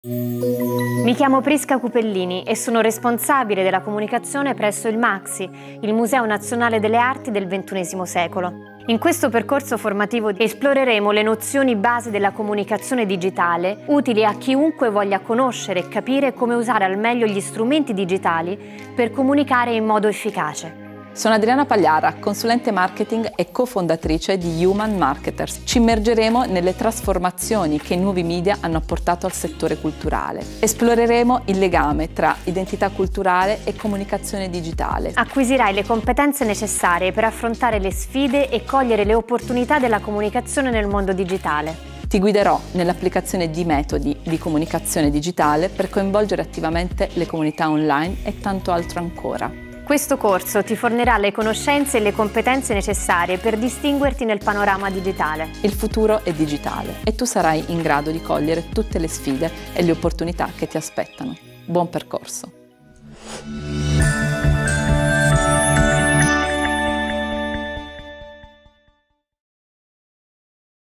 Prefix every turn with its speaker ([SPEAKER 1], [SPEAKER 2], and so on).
[SPEAKER 1] Mi chiamo Prisca Cupellini e sono responsabile della comunicazione presso il MAXXI, il Museo Nazionale delle Arti del XXI secolo. In questo percorso formativo esploreremo le nozioni base della comunicazione digitale, utili a chiunque voglia conoscere e capire come usare al meglio gli strumenti digitali per comunicare in modo efficace.
[SPEAKER 2] Sono Adriana Pagliara, consulente marketing e cofondatrice di Human Marketers. Ci immergeremo nelle trasformazioni che i nuovi media hanno apportato al settore culturale. Esploreremo il legame tra identità culturale e comunicazione digitale.
[SPEAKER 1] Acquisirai le competenze necessarie per affrontare le sfide e cogliere le opportunità della comunicazione nel mondo digitale.
[SPEAKER 2] Ti guiderò nell'applicazione di metodi di comunicazione digitale per coinvolgere attivamente le comunità online e tanto altro ancora.
[SPEAKER 1] Questo corso ti fornirà le conoscenze e le competenze necessarie per distinguerti nel panorama digitale.
[SPEAKER 2] Il futuro è digitale e tu sarai in grado di cogliere tutte le sfide e le opportunità che ti aspettano. Buon percorso!